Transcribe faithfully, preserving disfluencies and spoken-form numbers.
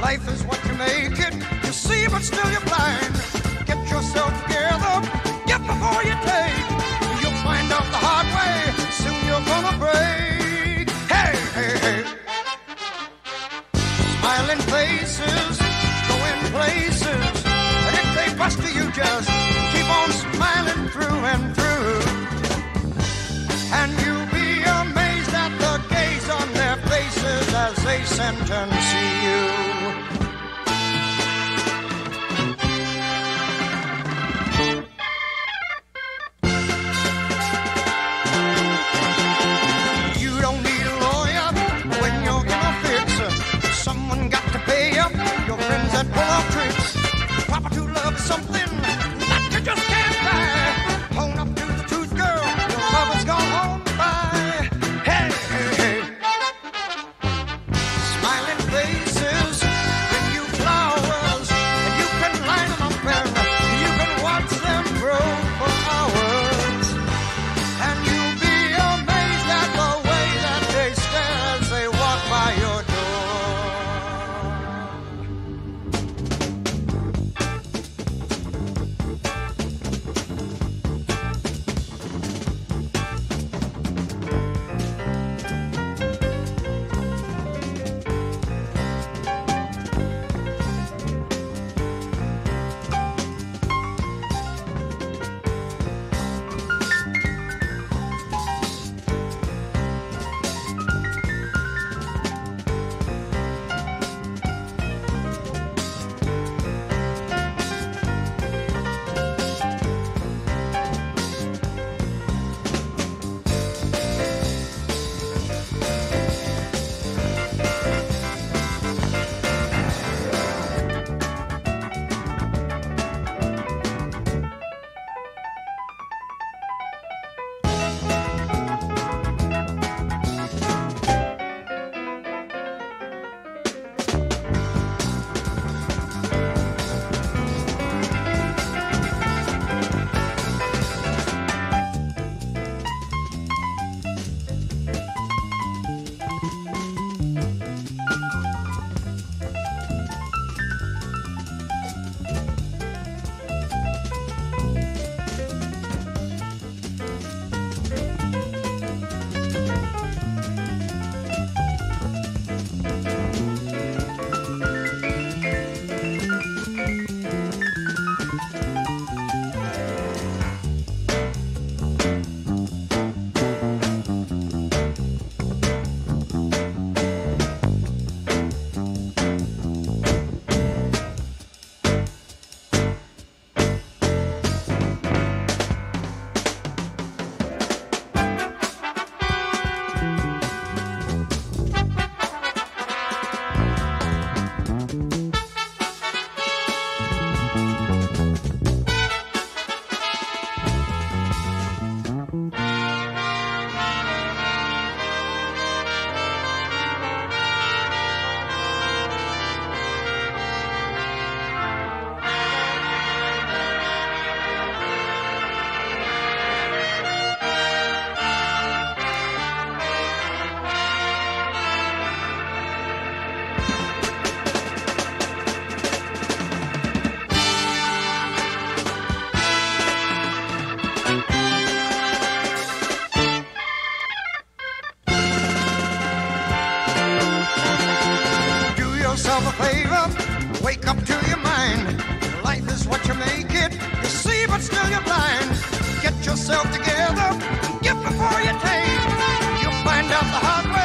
Life is what you make it. You see, but still you're blind. Get yourself together. Get before you take. You'll find out the hard way. Soon you're gonna break. Hey, hey, hey. Smiling faces, going places. And if they bust you, you just keep on smiling through and through. And you'll be amazed at the gaze on their faces as they sentence you. That pull off tricks. Proper true love is something that you just can't buy. Own up to the truth, girl. Your love is gone home by. Hey, hey, hey. Smiling faces bring you flowers, and you can line them up and you can watch them grow for hours. And you'll be amazed at the way that they stare as they walk by your door. Wake up to your mind. Life is what you make it. You see, but still you're blind. Get yourself together. Get before you take. You'll find out the hard way.